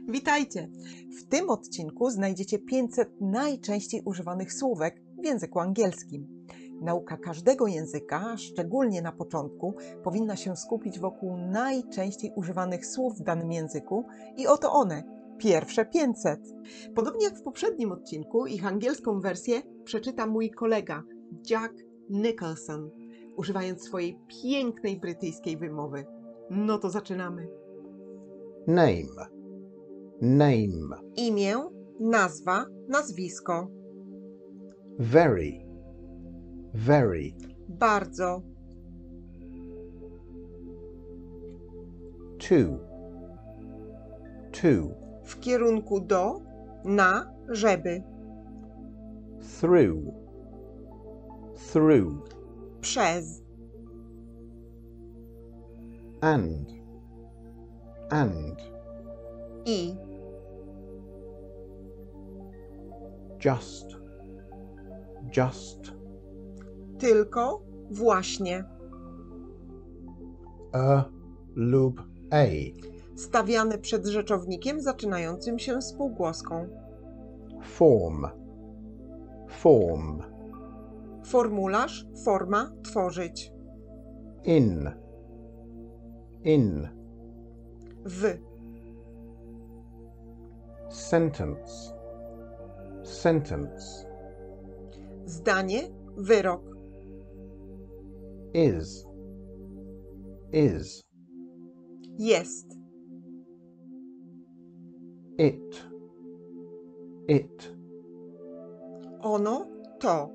Witajcie! W tym odcinku znajdziecie 500 najczęściej używanych słówek w języku angielskim. Nauka każdego języka, szczególnie na początku, powinna się skupić wokół najczęściej używanych słów w danym języku i oto one, pierwsze 500. Podobnie jak w poprzednim odcinku, ich angielską wersję przeczyta mój kolega Jack Nicholson, używając swojej pięknej brytyjskiej wymowy. No to zaczynamy. Name. Name. Imię, nazwa, nazwisko. Very. Very. Bardzo. To. To. W kierunku do, na, żeby. Through. Through. Przez. And. And. I. Just. Just. Tylko, właśnie. Lub a. Stawiane przed rzeczownikiem zaczynającym się spółgłoską. Form. Form. Formularz, forma, tworzyć. In. In. W. Sentence. Sentence. Zdanie, wyrok. Is. Is. Jest. It. It. Ono, to.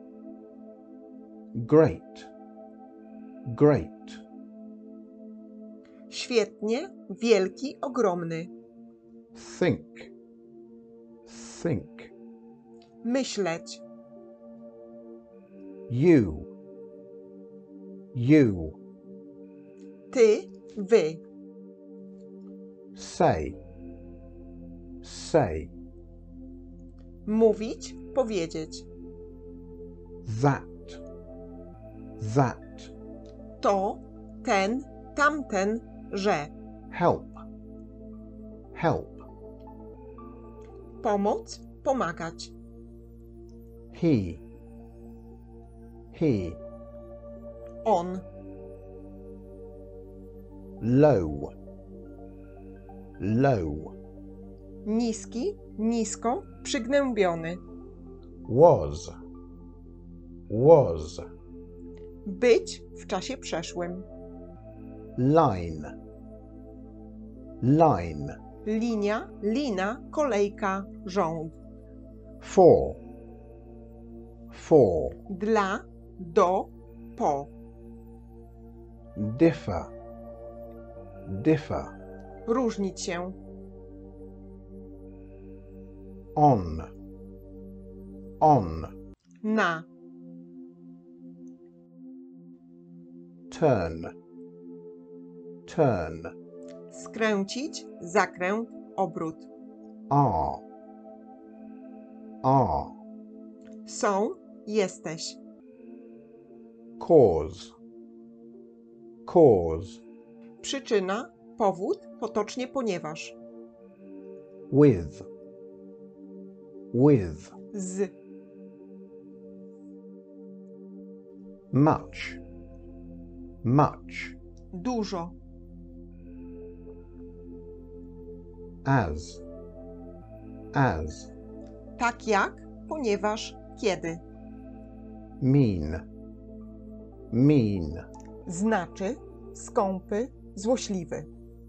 Great. Great. Świetnie, wielki, ogromny. Think. Think. Myśleć. You. You. Ty, wy. Say. Say. Mówić, powiedzieć. That. That. To, ten, tamten, że. Help. Help. Pomoc, pomagać. He. He. On. Low. Low. Niski, nisko, przygnębiony. Was. Was. Być w czasie przeszłym. Line. Line. Linia, lina, kolejka, rząd. For. For. Dla, do, po. Differ. Differ. Różnić się. On. On. Na. Turn. Turn. Skręcić, zakręt, obrót. Are. Are. Są, jesteś. Cause. Cause. Przyczyna, powód, potocznie ponieważ. With. With. Z. Much. Much. Dużo. As. As. Tak jak, ponieważ, kiedy. Mean. Mean. Znaczy, skąpy, złośliwy.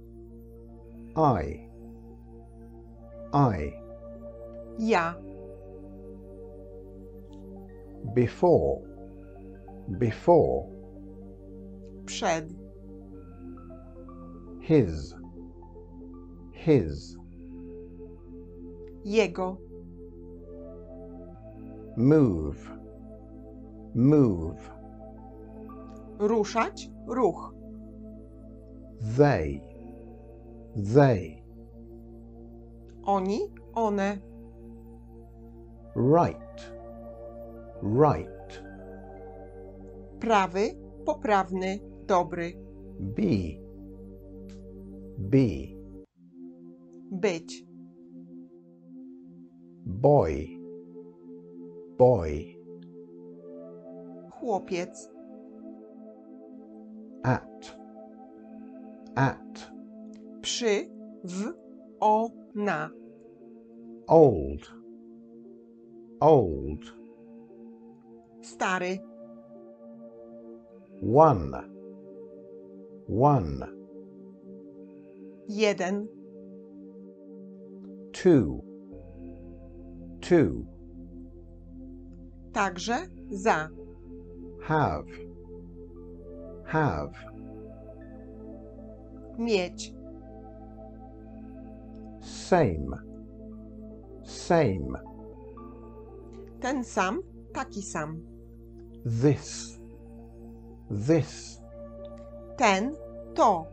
I. I. Ja. Before. Before. Przed. His. His. Jego. Move. Move. Ruszać, ruch. They. They. Oni, one. Right. Right. Prawy, poprawny, dobry. Be. Be. Być. boy, boy. Chłopiec. At, at. Przy, w, o, na. Old, old. Stary. One, one. Jeden. Two, two. Także za. Have, have. Mieć. Same, same. Ten sam, taki sam. This, this. Ten, to.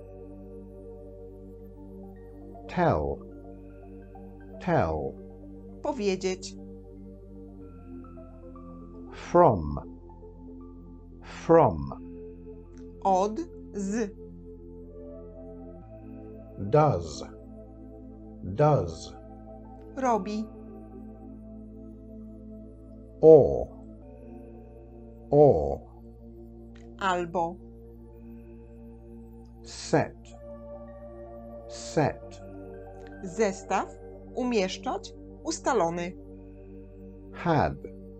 Tell, tell. Powiedzieć. From, from. Od, z. Does, does. Robi. Or, or. Albo. Set, set. Zestaw. Umieszczać. Ustalony. Had,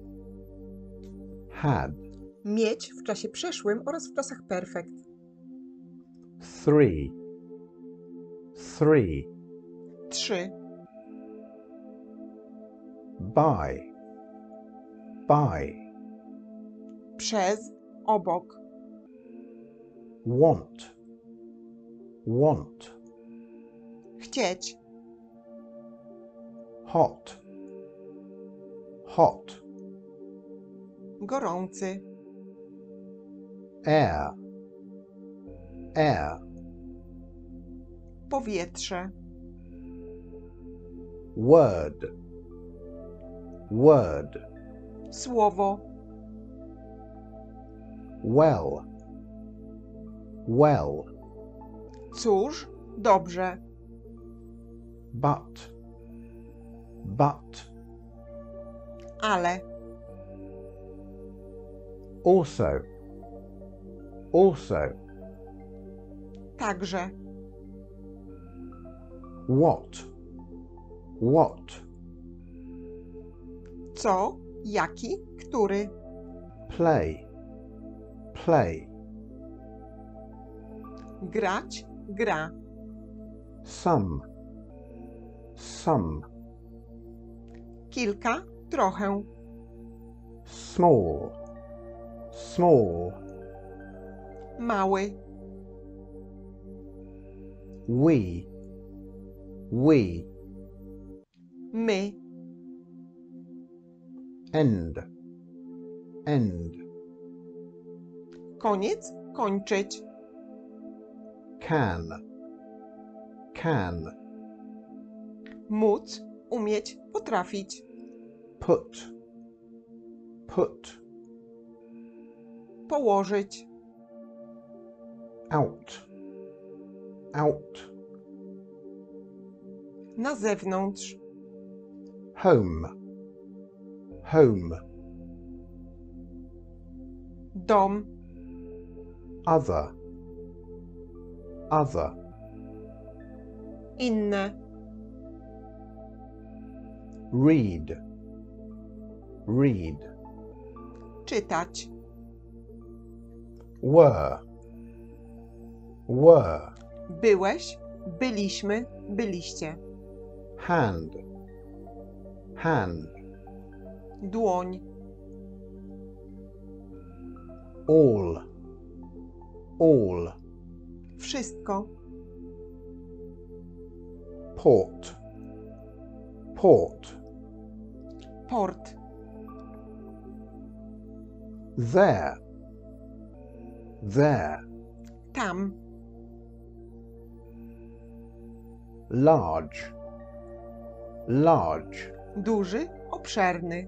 had. Mieć w czasie przeszłym oraz w czasach perfekt. Three, three. 3. By, by. Przez, obok. Want, want. Chcieć. Hot, hot. Gorący. Air, air. Powietrze. Word, word. Słowo. Well, well. Cóż, dobrze. But, but. Ale. Also, also. Także. What, what. Co, jaki, który. Play, play. Grać, gra. Some, some. Kilka, trochę. Small, small. Mały. We, we. My. End, end. Koniec, kończyć. Can, can. Móc, umieć, potrafić. Put, put. Położyć. Out, out. Na zewnątrz. Home, home. Dom. Other, other. Inne. Read, read. Czytać. Were, were. Byłeś, byliśmy, byliście. Hand, hand. Dłoń. All, all. Wszystko. Port, port. Port. There, there. Tam. Large, large. Duży, obszerny.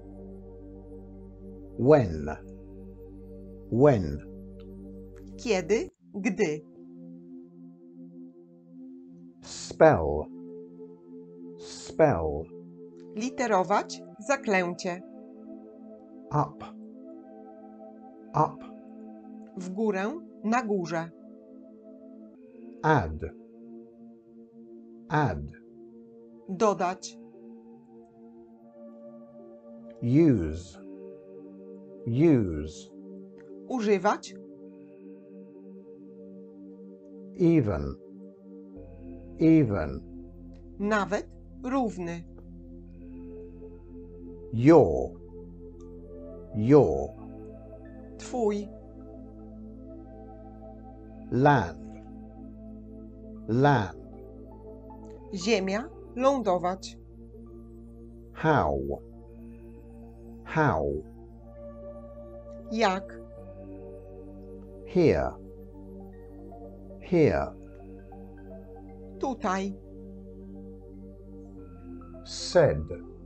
When, when. Kiedy, gdy. Spell, spell. Literować zaklęcie. up, up, W górę, na górze. add, add, Dodać. use, use, Używać. even, even, Nawet, równy. your, your, Twój. land, land, Ziemia, lądować. how, how, Jak. here, here, Tutaj. said,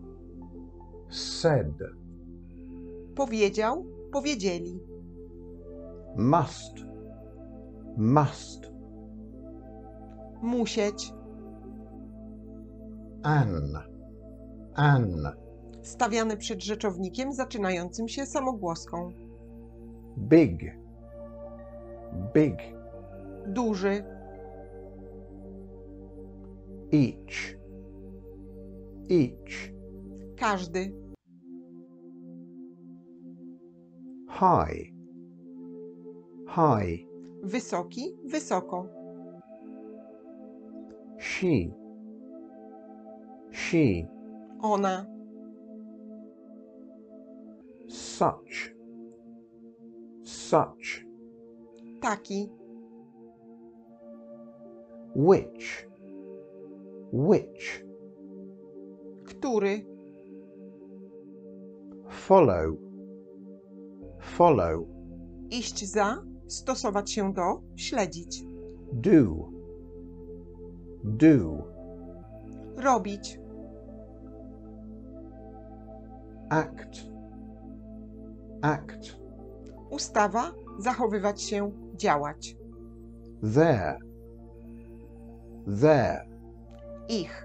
said, Powiedział, powiedzieli. must, must, Musieć. an, an, Stawiane przed rzeczownikiem zaczynającym się samogłoską. big, big, Duży. each, each, Każdy. high, high, Wysoki, wysoko. she, she, Ona. such, such, Taki. which, which, Który. follow, follow, Iść za. Stosować się do. Śledzić. do, do, Robić. act, act, Ustawa. Zachowywać się. Działać. there, there, Ich.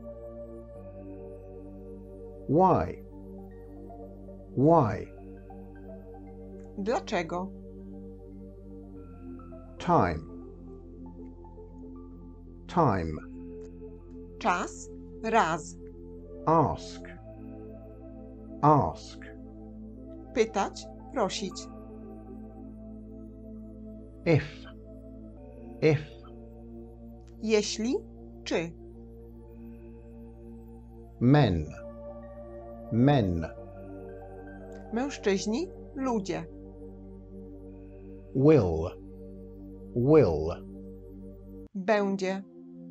why, why, Dlaczego? time, time, Czas. Raz. ask, ask, Pytać. Prosić. if, Jeśli. Czy. men, men, Mężczyźni. Ludzie. will, will, Będzie.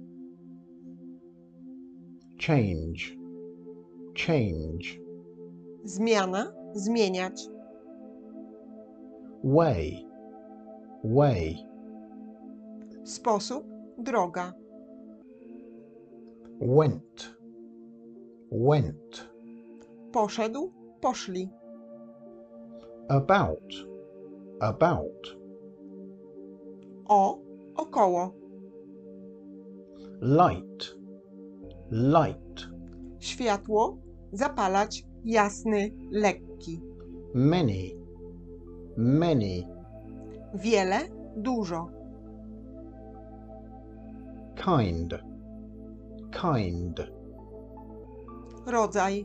change, change, Zmiana. Zmieniać. way, way, Sposób. Droga. went, went, Poszedł. Poszli. about, about, O. Około. light, light, Światło. Zapalać. Jasny. Lekki. many, many, Wiele. Dużo. kind, kind, Rodzaj.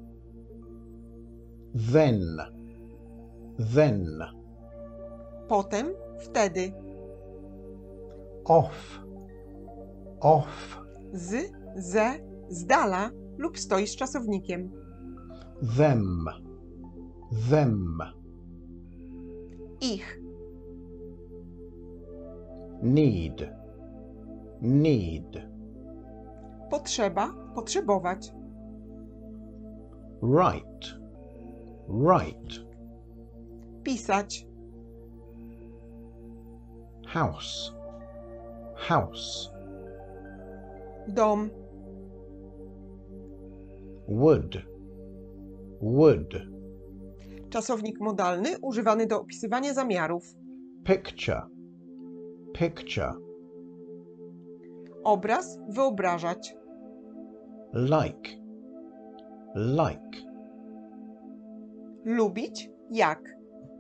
then, then, Potem. Wtedy. off, off, Z. Ze. Z dala lub stoi z czasownikiem. them, them, Ich. need, need, Potrzeba. Potrzebować. right, right, Pisać. house, house, Dom. wood, wood, Czasownik modalny używany do opisywania zamiarów. picture, picture, Obraz. Wyobrażać. like, like, lubić jak,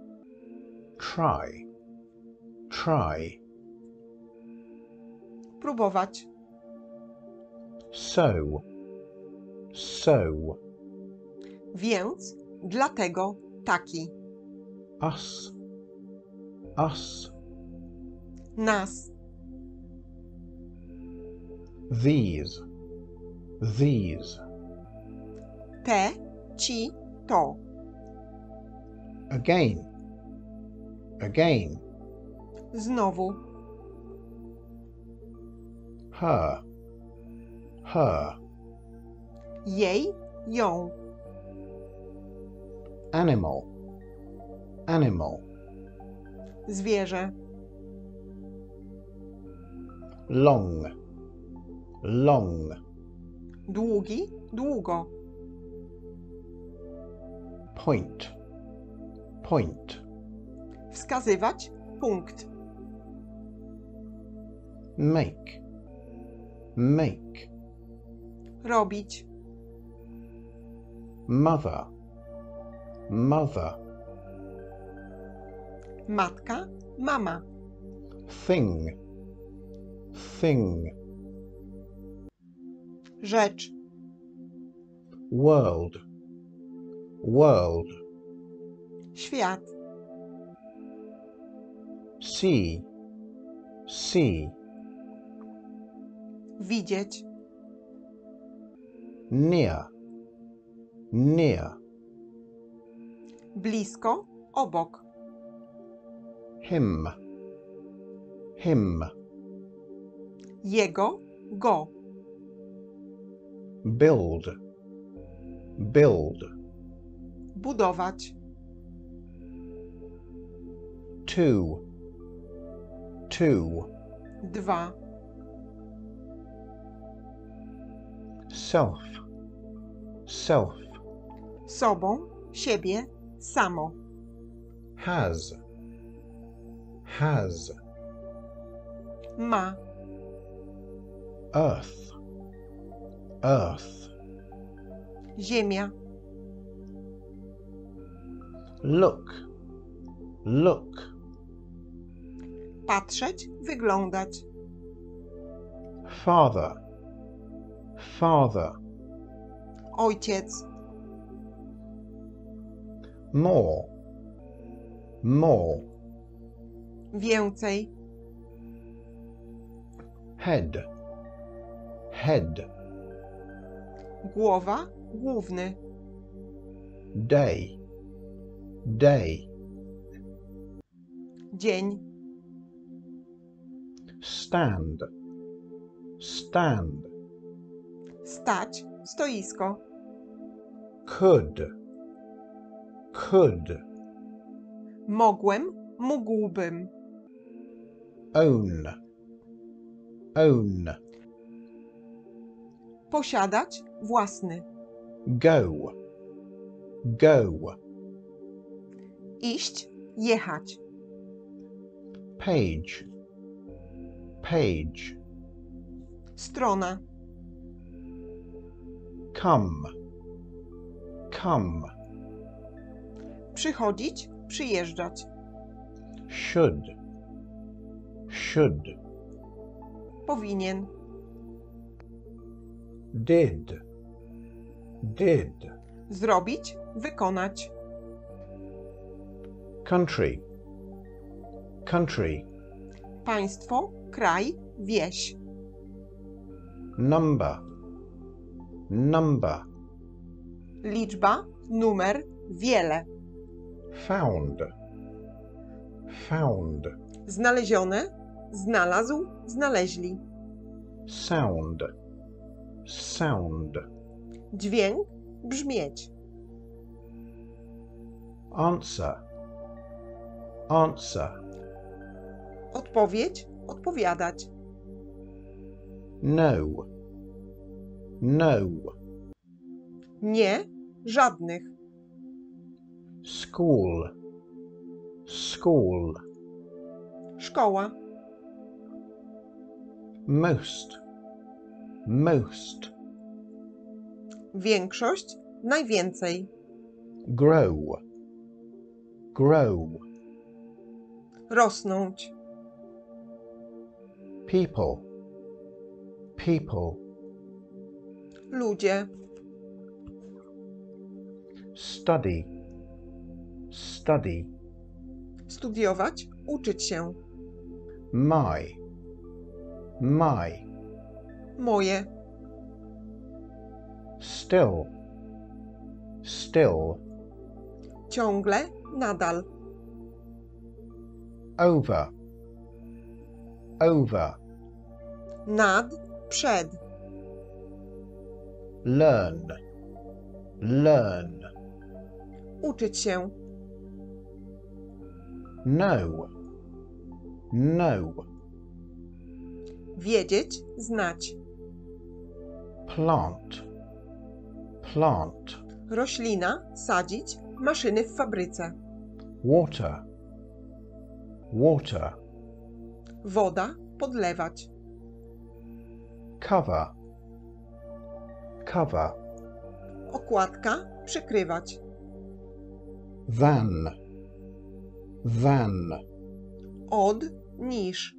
try, try, próbować, so, so, więc, dlatego, taki, us, us, nas, these, these, te, ci, to, again, again, znowu, her, her, jej, ją, animal, animal, zwierzę, long, long, długi, długo, point, point, wskazywać, punkt, make, make, robić, mother, mother, matka, mama, thing, thing, rzecz, world, world, świat, see, see, widzieć, near, near, blisko, obok, him, him, jego, go, build, build, budować, two, two, dwa, self, self, sobą, siebie, samo, has, has, ma, earth, earth, ziemia, look, look, patrzeć, wyglądać, father, father, ojciec, more, more, więcej, head, head, głowa, główny, day, day, dzień, stand, stand, stać, stoisko, could, could, mogłem, mógłbym, own, own, posiadać, własny, go, go, iść, jechać, page, page, strona, come, come, przychodzić, przyjeżdżać, should, should, powinien, did, did, zrobić, wykonać, country, country, państwo, kraj, wieś, number, number, liczba, numer, wiele, found, found, znalezione, znalazł, znaleźli, sound, sound, dźwięk, brzmieć, answer, answer, odpowiedź, odpowiadać, no, no, nie, żadnych, school, school, szkoła, most, most, większość, najwięcej. Grow. Grow. Rosnąć. People. People. Ludzie. Study. Study. Studiować, uczyć się. My. My. Moje. Still. Still. Ciągle, nadal. Over. Over. Nad, przed. Learn. Learn. Uczyć się. Know. Know. Wiedzieć, znać. Plant. Plant. Roślina, sadzić, maszyny w fabryce. Water. Water. Woda, podlewać. Cover. Cover. Okładka, przykrywać. Than. Than. Od, niż.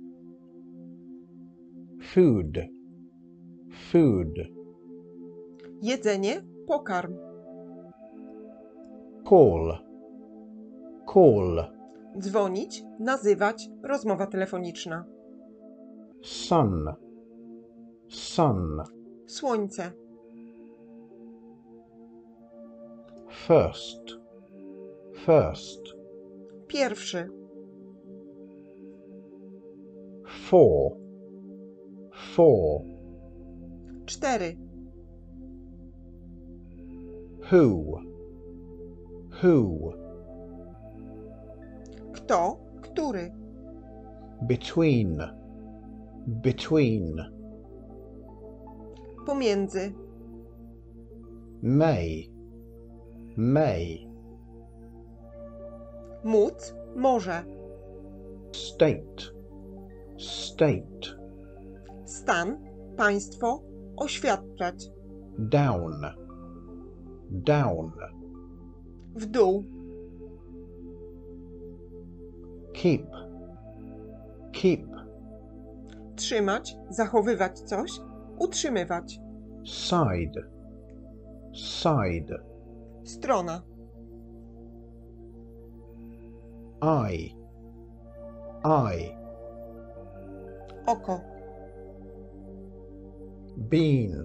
Food. Food. Jedzenie, pokarm. Call. Call. Dzwonić, nazywać, rozmowa telefoniczna. Sun. Sun. Słońce. First. First. Pierwszy. Four. Four. 4. Who. Who. Kto, który. Between. Between. Pomiędzy. May. May. Móc, może. State. State. Stan, państwo, oświadczać. Down. Down. W dół. Keep. Keep. Trzymać, zachowywać coś, utrzymywać. Side. Side. Strona. Eye. Eye. Oko. Bean.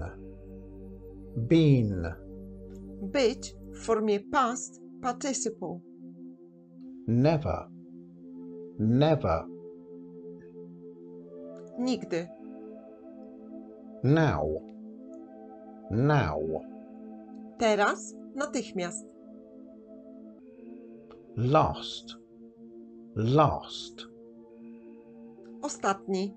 Bean. Być w formie past participle. Never. Never. Nigdy. Now. Now. Teraz, natychmiast. Last. Last. Ostatni.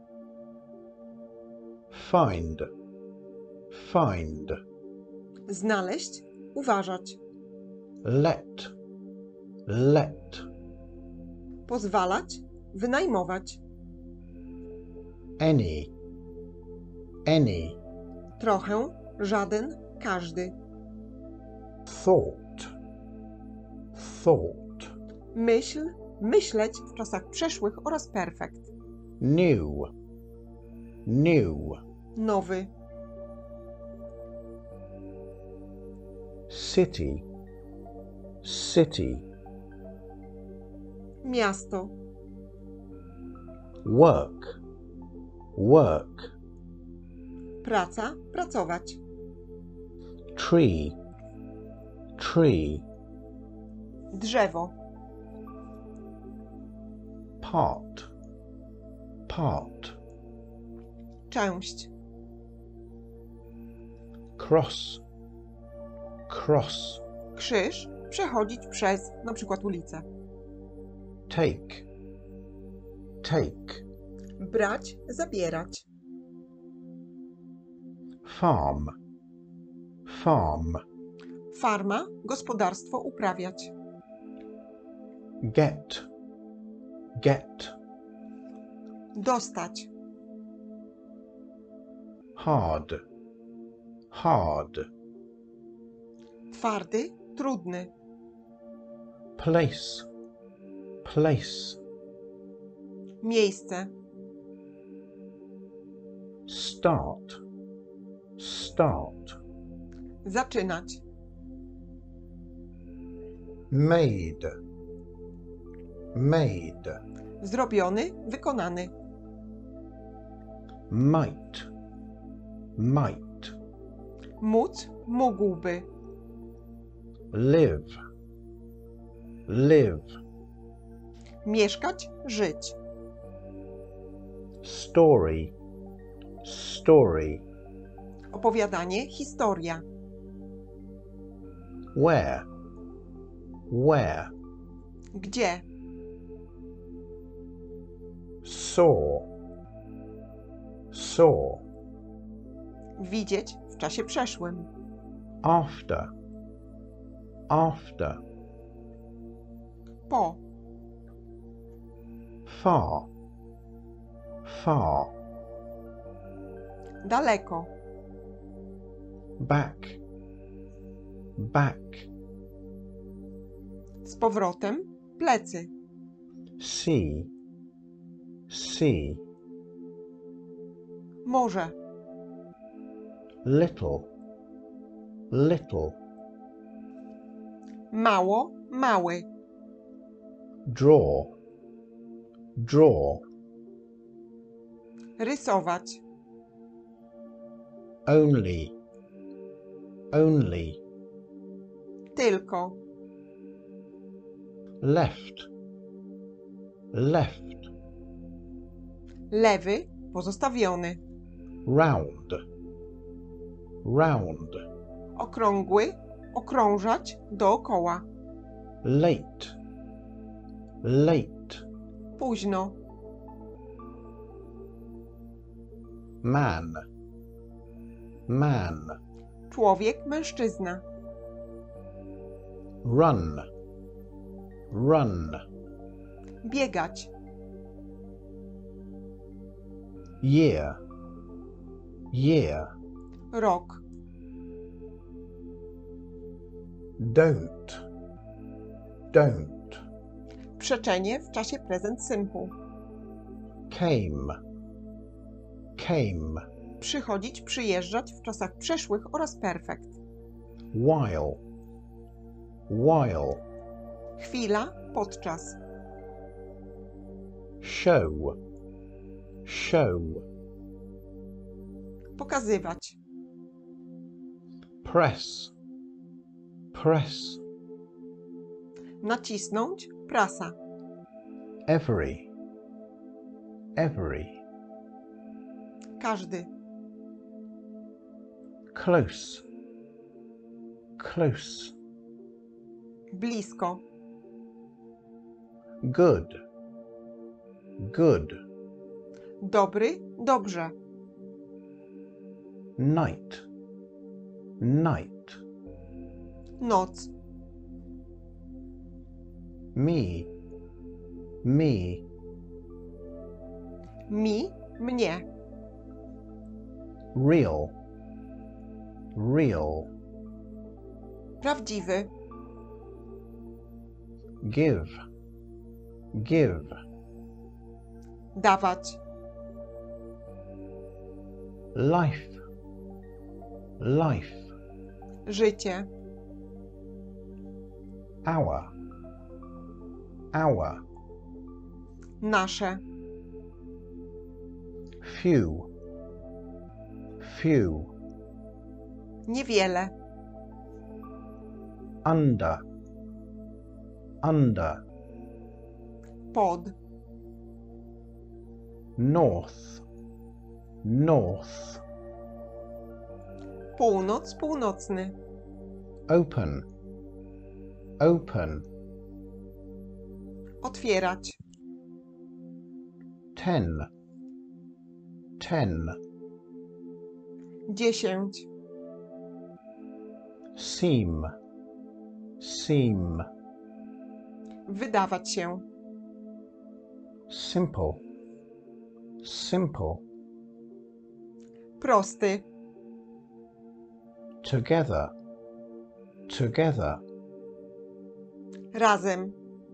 Find. Find. Znaleźć, uważać. Let. Let. Pozwalać, wynajmować. Any. Any. Trochę, żaden, każdy. Thought. Thought. Myśl, myśleć w czasach przeszłych oraz perfekt. New. New. Nowy. City. City. Miasto. Work. Work. Praca, pracować. Tree. Tree. Drzewo. Part. Part. Część. Cross. Cross. Krzyż, przechodzić przez, na przykład ulicę. Take. Take. Brać, zabierać. Farm. Farm. Farma, gospodarstwo, uprawiać. Get. Get. Dostać. Hard. Hard. Twardy, trudny. place, place, Miejsce. start, start, Zaczynać. made, made, Zrobiony, wykonany. might, might, Móc, mógłby. live, live, Mieszkać, żyć. story, story, Opowiadanie, historia. where, where, Gdzie? saw, saw, Widzieć w czasie przeszłym. after, after, Po. far, far, Daleko. back, back, Z powrotem. Plecy. see, see, Morze. little, little, Mało, mały. draw, draw, Rysować. only, only, Tylko. left, left, Lewy, pozostawiony. round, round, Okrągły, okrążać, dookoła. late, late, Późno. man, man, Człowiek, mężczyzna. run, run, Biegać. year, year, Rok. don't, don't, Przeczenie w czasie present simple. came, came, Przychodzić, przyjeżdżać w czasach przeszłych oraz perfekt. while, while, Chwila, podczas. show, show, Pokazywać. press, press, Nacisnąć, prasa. every, every, Każdy. close, close, Blisko. good, good, Dobry, dobrze. night, night, Noc. me, me, Mi, mnie. real, real, Prawdziwy. give, give, Dawać. life, life, Życie. hour, hour, Nasze. few, few, Niewiele. under, under, Pod. north, north, Północ, północny. open, open, Otwierać. ten, ten, 10. seem, seem, Wydawać się. simple, simple, Prosty. together, together, razem,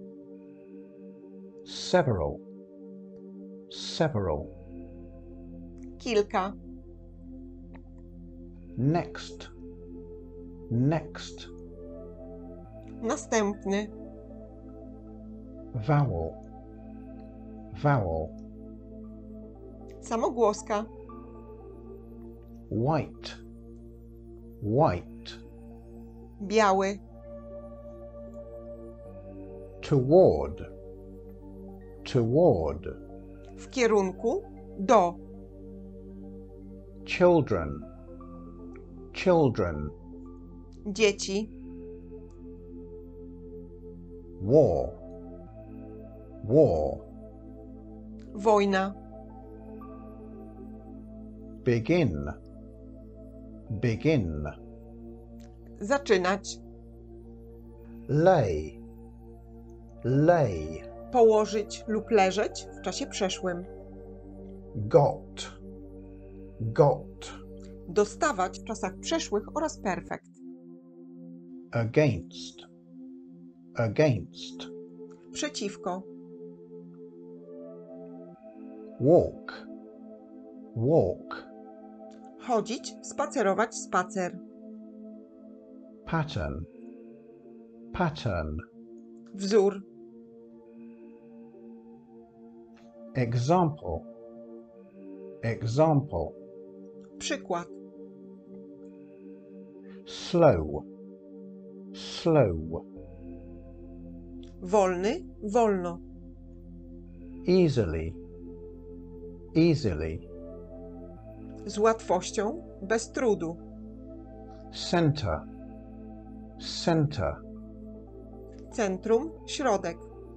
several, several, kilka, next, next, następny, vowel, vowel, samogłoska, white, white, biały, toward, toward, w kierunku, do, children, children, dzieci, war, war, wojna, begin, begin, zaczynać, lay, lay, położyć lub leżeć w czasie przeszłym, got, got, dostawać w czasach przeszłych oraz perfekt, against, against, przeciwko, walk, walk, chodzić, spacerować, spacer, pattern, pattern, wzór, example, example, przykład, slow, slow, wolny, wolno, easily, easily, z łatwością, bez trudu, center, center, centrum, środek,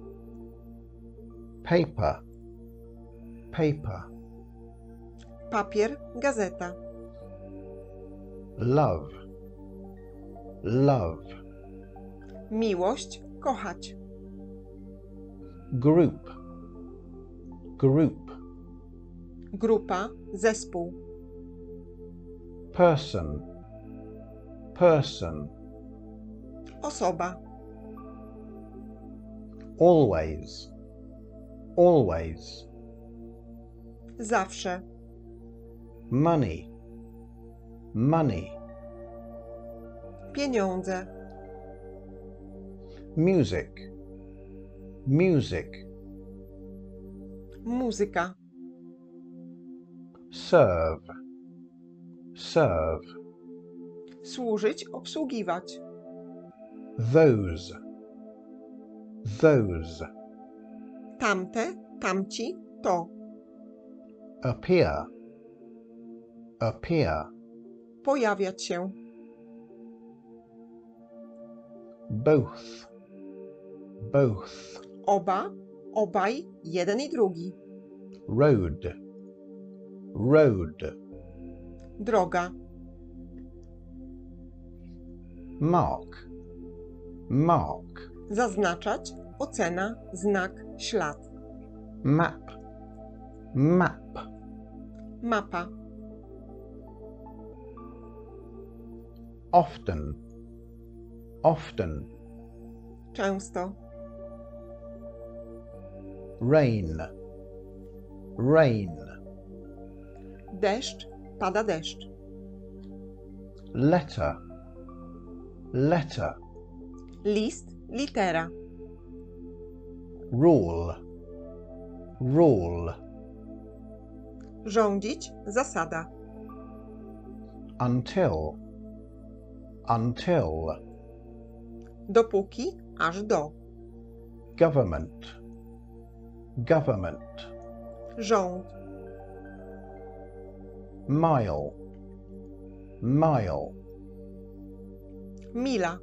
paper, paper, papier, gazeta, love, love, miłość, kochać, group, group, grupa, zespół, person, person, osoba, always, always, zawsze, money, money, pieniądze, music, music, muzyka, serve, serve, służyć, obsługiwać, those, those, tamte, tamci, to, appear, appear, pojawiać się, both, both, oba, obaj, jeden i drugi, road, road, droga, mark, mark, zaznaczać, ocena, znak, ślad, map, map, mapa, often, often, często, rain, rain, deszcz, pada deszcz, letter, letter, list, litera, rule, rule, rządzić, zasada, until, until, dopóki, aż do, government, government, rząd, mile, mile, mila,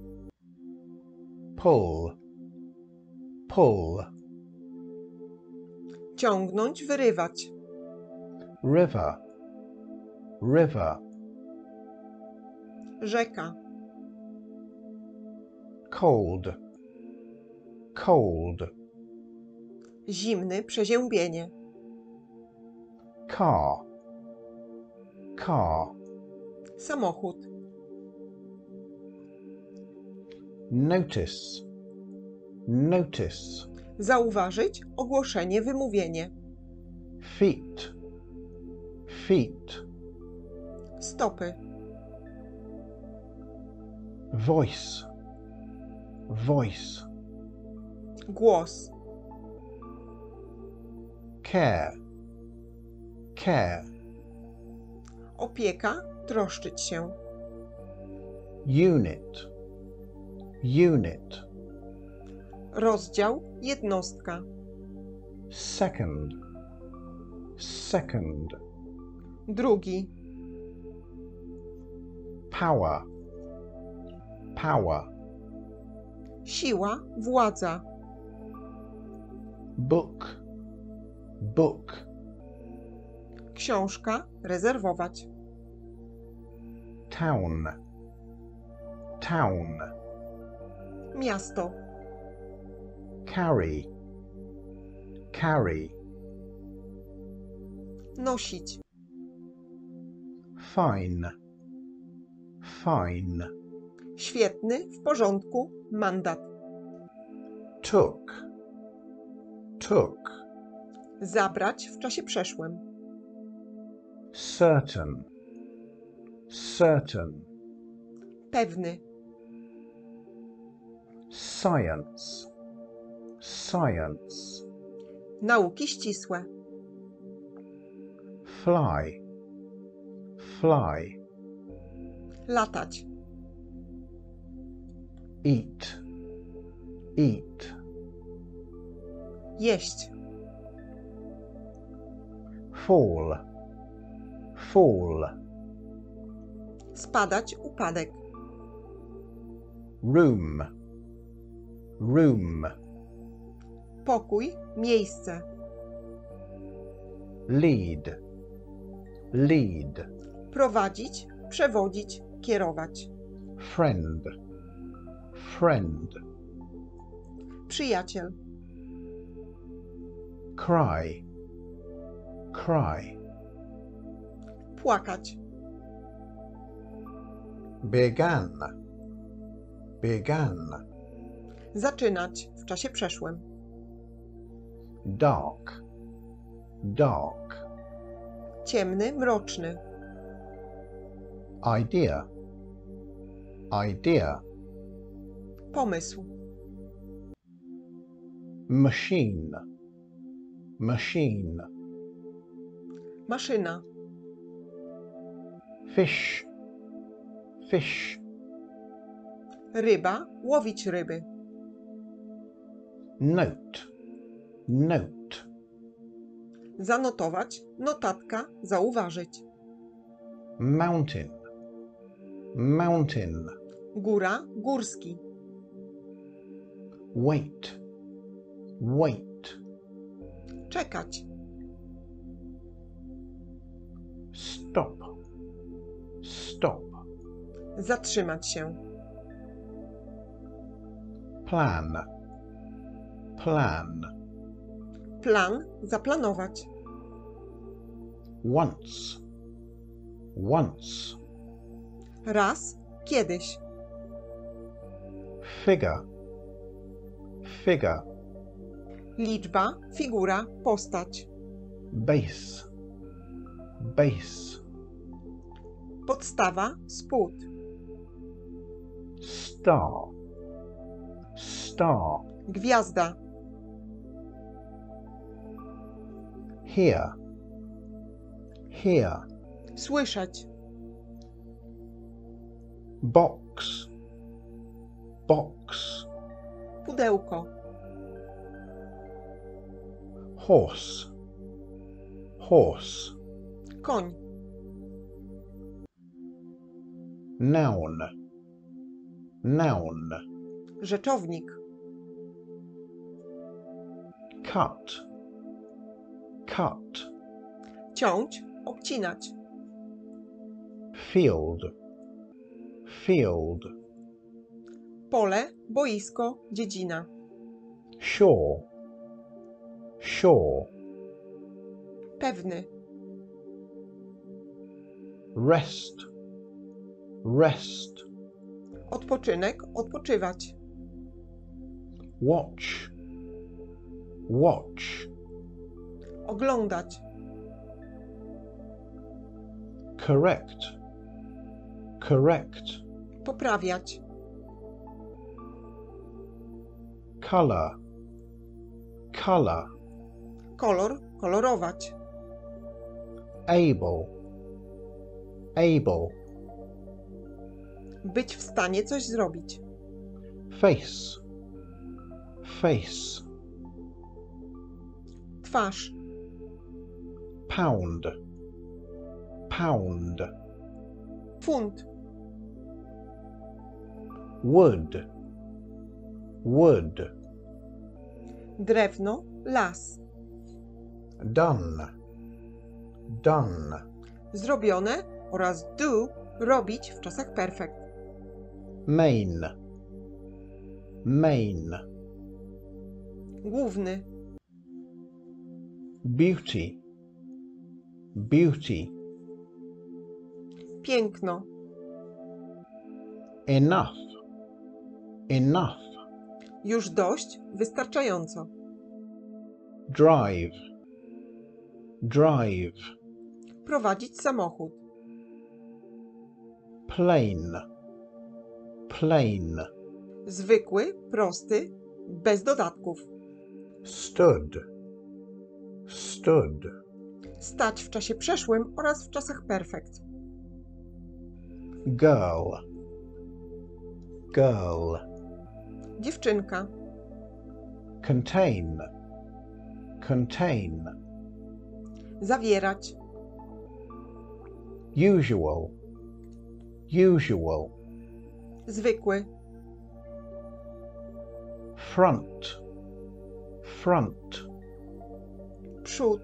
pull, pull, ciągnąć, wyrywać, river, river, rzeka, cold, cold, zimny, przeziębienie, car, car, samochód, notice, notice, Zauważyć, ogłoszenie, wymówienie. feet, feet, Stopy. voice, voice, Głos. care, care, Opieka, troszczyć się. unit, unit, Rozdział, jednostka. second, second, Drugi. power, power, Siła, władza. book, book, Książka, rezerwować. town, town, Miasto. carry, carry, Nosić. fine, fine, Świetny, w porządku, mandat. took, took, Zabrać w czasie przeszłym. certain, certain, Pewny. science, science, Nauki ścisłe. fly, fly, Latać. eat, eat, Jeść. fall, fall, Spadać, upadek. room, room, Pokój, miejsce. lead, lead, Prowadzić, przewodzić, kierować. friend, friend, Przyjaciel. cry, cry, Płakać. began, began, Zaczynać w czasie przeszłym. dark, dark, Ciemny, mroczny. idea, idea, Pomysł. machine, machine, Maszyna. fish, fish, Ryba, łowić ryby. note, note, Zanotować, notatka, zauważyć. mountain, mountain, Góra, górski. wait, wait, Czekać. stop, stop, Zatrzymać się. plan, plan, Plan, zaplanować. once, once, Raz, kiedyś. figure, figure, Liczba, figura, postać. base, base, Podstawa, spód. star, star, Gwiazda. hear, hear, Słyszeć. box, box, Pudełko. horse, horse, Koń. noun, noun, Rzeczownik. cut, cut, Ciąć, obcinać. field, field, Pole, boisko, dziedzina. shore, shore, Pewny. rest, rest, Odpoczynek, odpoczywać. watch, watch, Oglądać. correct, correct, Poprawiać. colour, colour, Kolor. Kolorować. able, able, Być w stanie coś zrobić. face, face, Twarz. pound, pound, Funt. wood, wood, Drewno. Las. done, done, Zrobione oraz do. Robić w czasach perfekt. main, main, Główny. beauty, beauty, Piękno. enough, enough, Już dość. Wystarczająco. drive, drive, Prowadzić samochód. plain, plain, Zwykły. Prosty. Bez dodatków. stood, stood, Stać w czasie przeszłym oraz w czasach perfekt. girl, girl, Dziewczynka. contain, contain, Zawierać. usual, usual, Zwykły. front, front, Przód.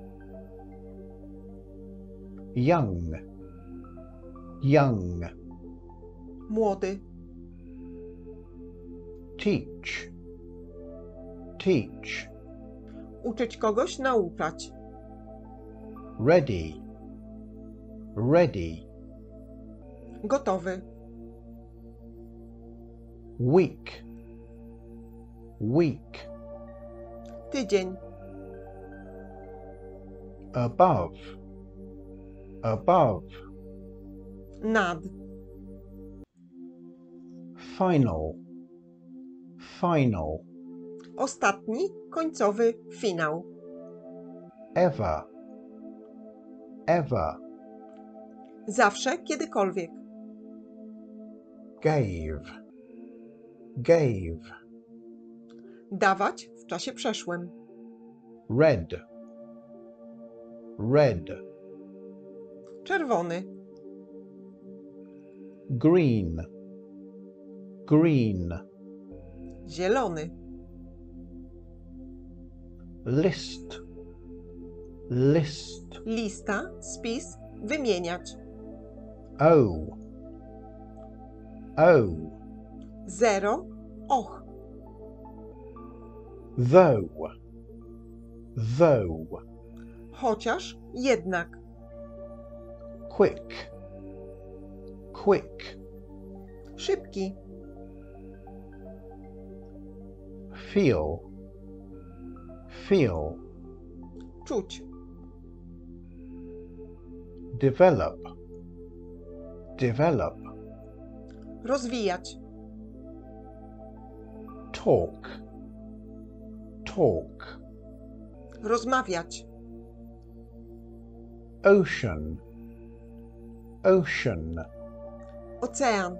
young, young, Młody. teach, teach, Uczyć kogoś. Nauczać. ready, ready, Gotowy. week, week, Tydzień. above, above, Nad. final, final, Ostatni. Końcowy. Finał. ever, ever, Zawsze. Kiedykolwiek. gave, gave, Dawać w czasie przeszłym. red, red, Czerwony. green, green, Zielony. list, list, Lista. Spis. Wymieniać. oh, oh, Zero. Och. though, though, Chociaż. Jednak. quick, quick, Szybki. feel, feel, Czuć. develop, develop, Rozwijać. talk, talk, Rozmawiać. ocean, ocean, Ocean.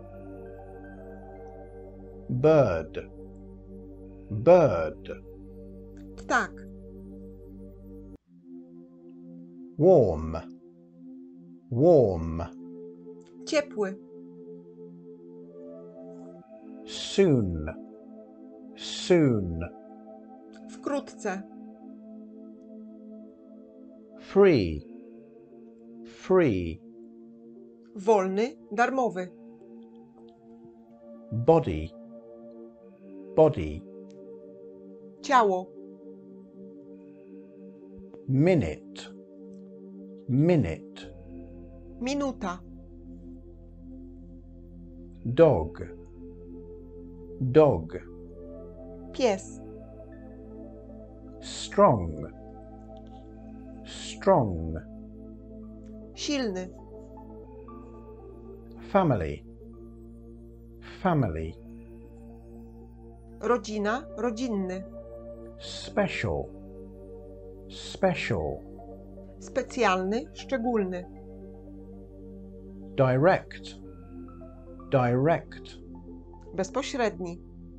bird, bird, Ptak. warm, warm, Ciepły. soon, soon, Wkrótce. free, free, Wolny. Darmowy. body, body, Ciało. minute, minute, Minuta. dog, dog, Pies. Strong. Strong. Silny. Family. Family. Rodzina, rodzinny. Special. Special. Specjalny, szczególny. Direct. Direct. Bezpośredni.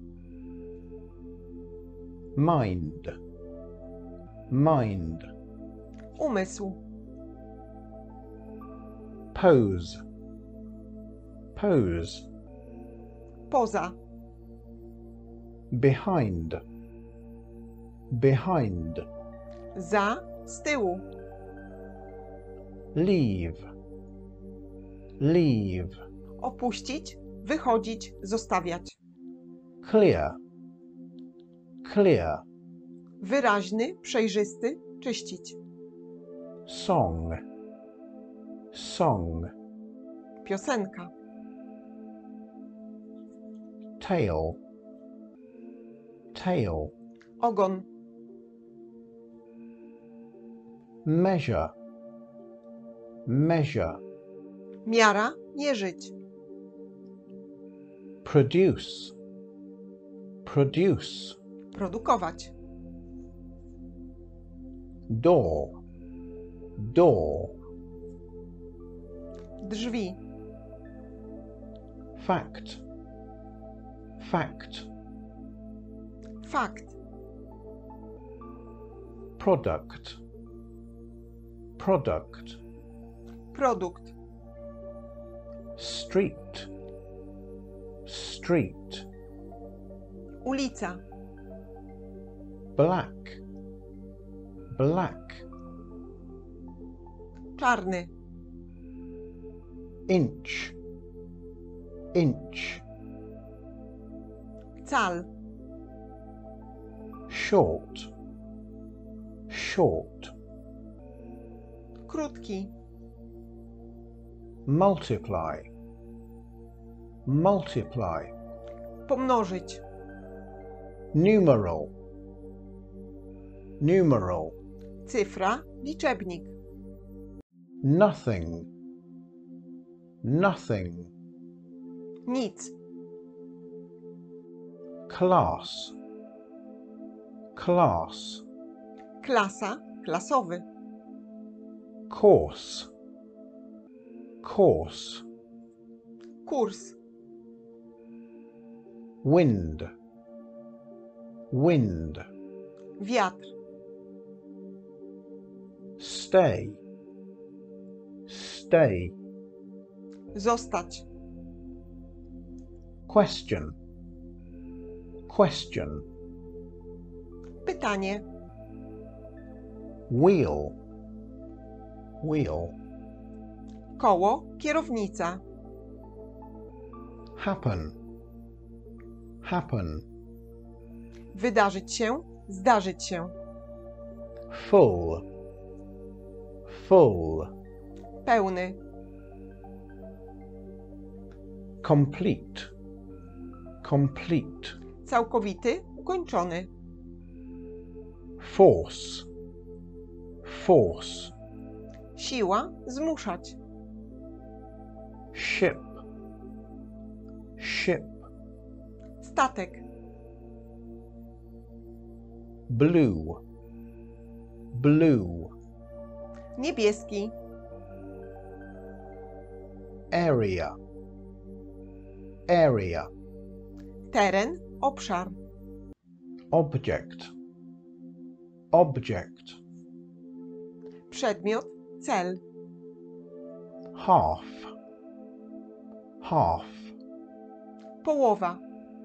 Mind. Mind. Umysł. Pose. Pose. Poza. Behind. Behind. Za, z tyłu. Leave. Leave. Opuścić, wychodzić, zostawiać. Clear. Clear. Wyraźny, przejrzysty, czyścić. Song. Song. Piosenka. Tail. Tail. Ogon. Measure. Measure. Miara, mierzyć. Produce. Produce. Produkować. Door. Door. Drzwi. Fact. Fact. Fakt. Product. Product. Produkt. Street. Street. Ulica. Black. Black. Czarny. Inch. Inch. Cal. Short. Short. Krótki. Multiply. Multiply. Pomnożyć. Numeral. Numeral. Cyfra, liczebnik. Nothing. Nothing. Nic. Class. Class. Klasa, klasowy. Course. Course. Kurs. Wind. Wind. Wiatr. Stay. Stay. Zostać. Question. Question. Pytanie. Wheel. Wheel. Koło, kierownica. Happen. Happen. Wydarzyć się, zdarzyć się. Full. Full. Pełny. Complete. Complete. Całkowity, ukończony. Force. Force. Siła, zmuszać. Ship. Ship. Statek. Blue. Blue. Niebieski. Area. Area. Teren, obszar. Object. Object. Przedmiot, cel. Half. Half. Połowa.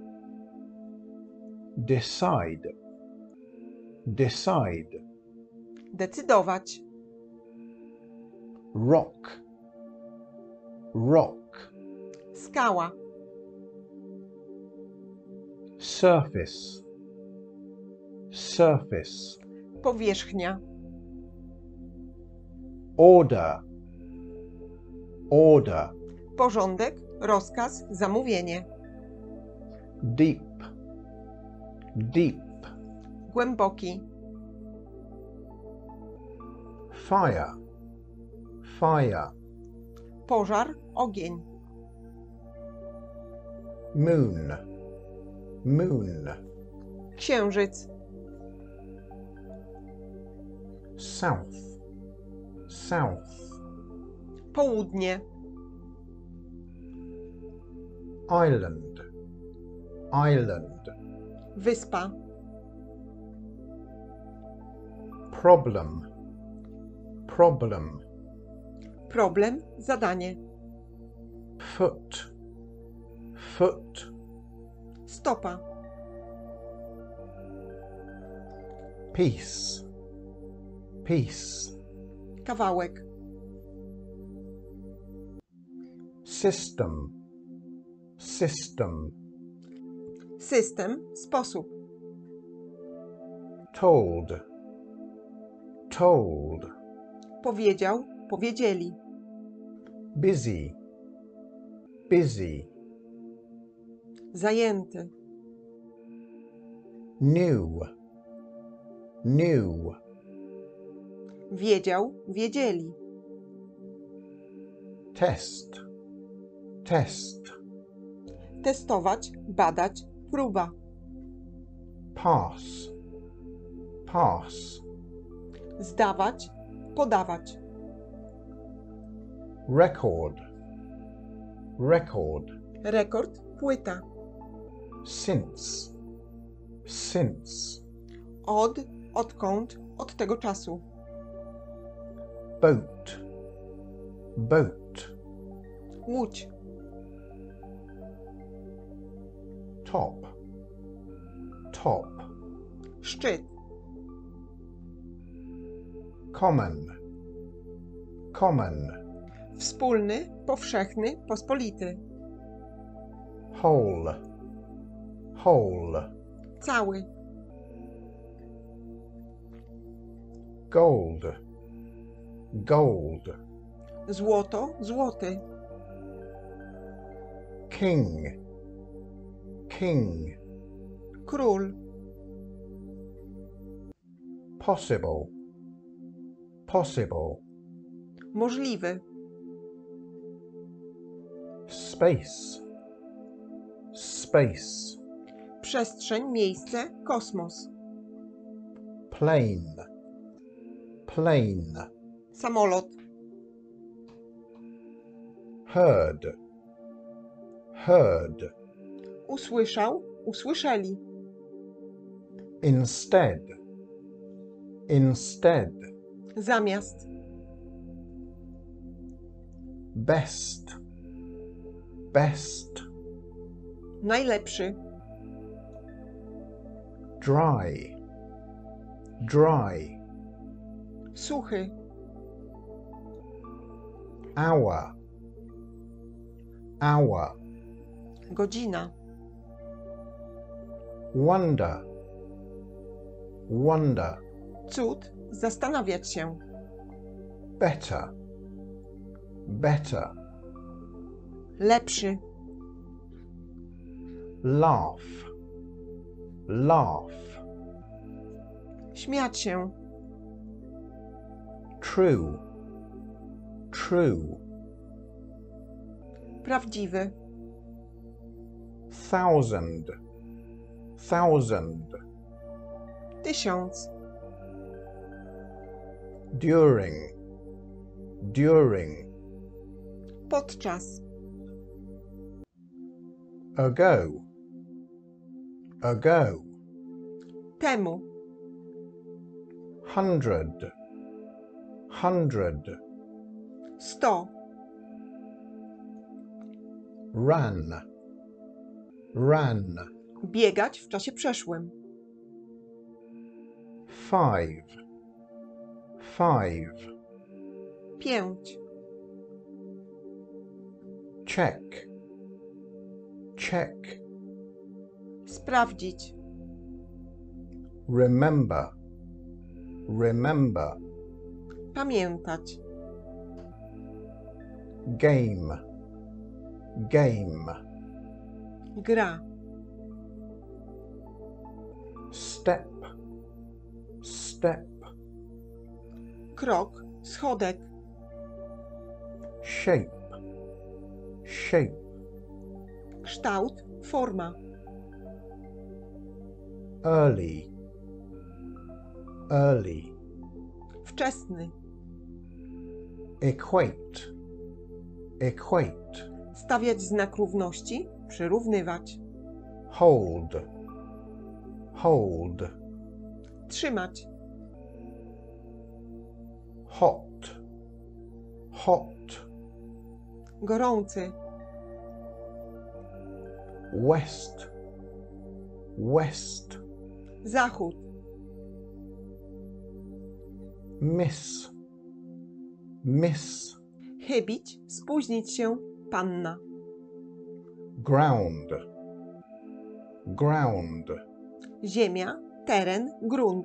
Decide. Decide. Decydować. Rock. Rock. Skała. Surface. Surface. Powierzchnia. Order. Order. Porządek, rozkaz, zamówienie. Deep. deep, Głęboki. fire, fire, Pożar, ogień. moon, moon, Księżyc. south, south, Południe. island, island, Wyspa. problem, problem, Problem, zadanie. foot, foot, Stopa. peace, peace, Kawałek. system, system, System, sposób. told, told, Powiedział, powiedzieli. busy, busy, Zajęty. new, new, Wiedział, wiedzieli. test, test, Testować, badać, próba. pass, pass, Zdawać, podawać. record, record, Rekord, płyta. since, since, Od, odkąd, od tego czasu. boat, boat, Łódź. top, top, Szczyt. common, common, Wspólny, powszechny, pospolity. whole, whole, Cały. gold, gold, Złoto, złoty. king, king, Król. possible, possible, Możliwy. space, space, Przestrzeń, miejsce, kosmos. plane, plane, Samolot. heard, heard, Usłyszał, usłyszeli. instead, instead, Zamiast. best, best, Najlepszy. dry, dry, Suchy. hour, hour, Godzina. wonder, wonder, Cud. Zastanawiać się. better, better, Lepszy. laugh, laugh, Śmiać się. true, true, Prawdziwy. thousand, thousand, 1000. during, during, Podczas. ago, ago, Temu. hundred, hundred, 100. run, run, Biegać w czasie przeszłym. five, five, 5. check, check, Sprawdzić. remember, remember, Pamiętać. game, game, Gra. step, step, krok, schodek, shape, shape, kształt, forma, early, early, wczesny, equate, equate, stawiać znak równości, przyrównywać, hold, hold, trzymać, hot, hot, gorący, west, west, zachód, miss, miss, chybić, spóźnić się, panna, ground, ground, ziemia, teren, grunt,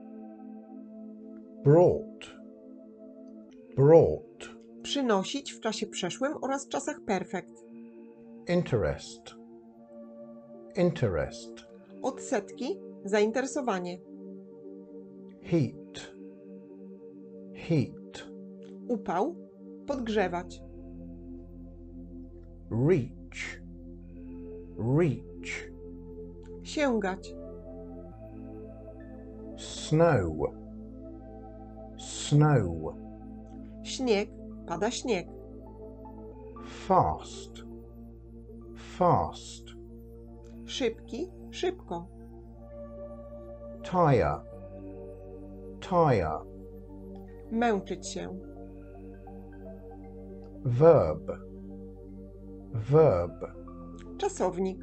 brought, brought, przynosić w czasie przeszłym oraz czasach perfekt, interest, interest, odsetki, zainteresowanie, heat, heat, upał, podgrzewać, reach, reach, sięgać, snow, snow, śnieg, pada śnieg, fast, fast, szybki, szybko, tire, tire, męczyć się, verb, verb, czasownik,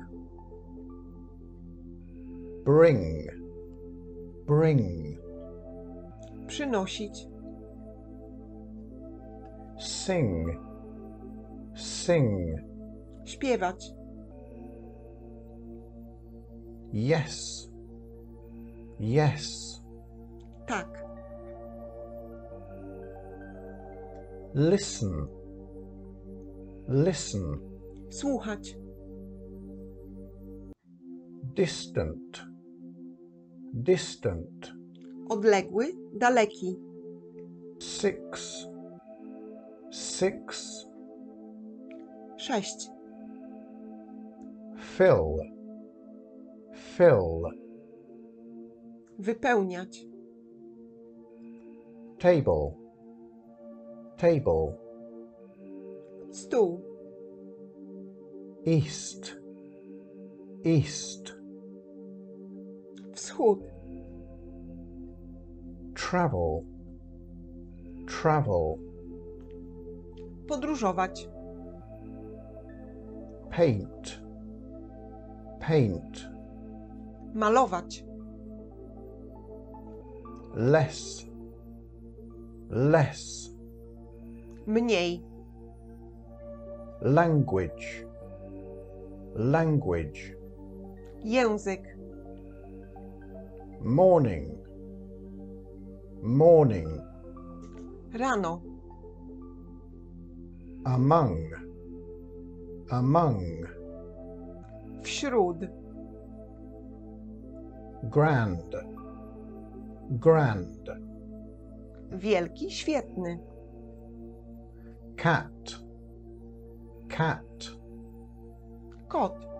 bring, bring, przynosić, sing, sing, śpiewać, yes, yes, tak, listen, listen, słuchać, distant, distant, odległy, daleki, six, six, 6, fill, fill, wypełniać, table, table, stół, east, east, wschód, travel, travel, podróżować, paint, paint, malować, less, less, mniej, language, language, język, morning, morning, rano, among, among, wśród, grand, grand, wielki, świetny, cat, cat, kot,